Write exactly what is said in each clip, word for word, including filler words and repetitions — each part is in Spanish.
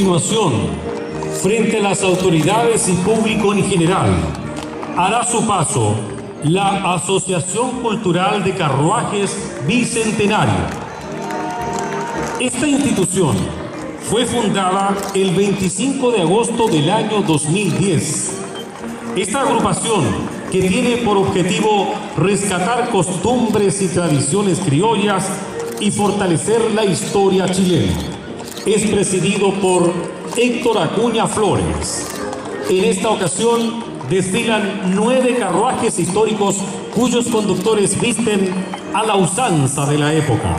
continuación, frente a las autoridades y público en general, hará su paso la Asociación Cultural de Carruajes Bicentenario. Esta institución fue fundada el veinticinco de agosto del año dos mil diez. Esta agrupación, que tiene por objetivo rescatar costumbres y tradiciones criollas y fortalecer la historia chilena, es presidido por Héctor Acuña Flores. En esta ocasión desfilan nueve carruajes históricos cuyos conductores visten a la usanza de la época.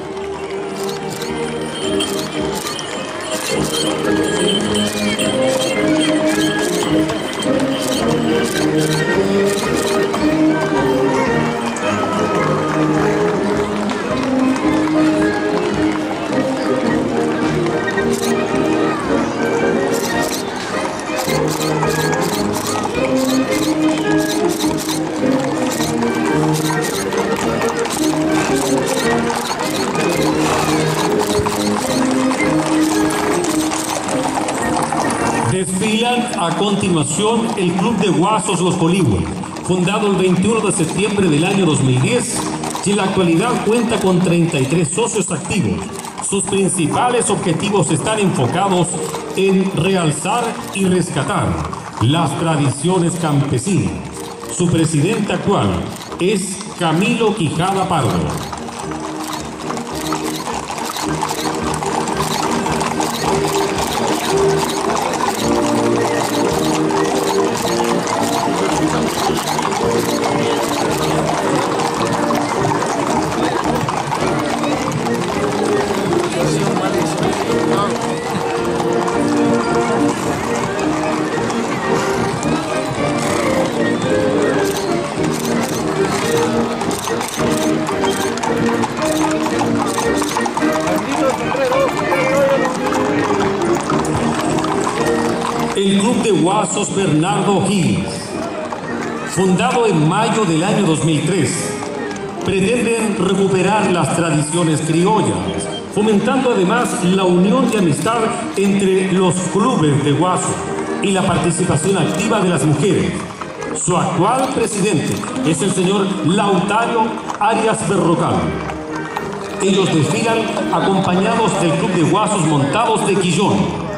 Desfilan a continuación el Club de Guasos Los Coligües, fundado el veintiuno de septiembre del año dos mil diez, y en la actualidad cuenta con treinta y tres socios activos. Sus principales objetivos están enfocados en realzar y rescatar las tradiciones campesinas. Su presidente actual es Camilo Quijada Pardo. El Club de Guasos Bernardo O'Higgins, fundado en mayo del año dos mil tres, pretenden recuperar las tradiciones criollas, fomentando además la unión y amistad entre los clubes de Guaso y la participación activa de las mujeres. Su actual presidente es el señor Lautario Arias Berrocal. Ellos desfilan acompañados del Club de Guasos Montados de Quillón.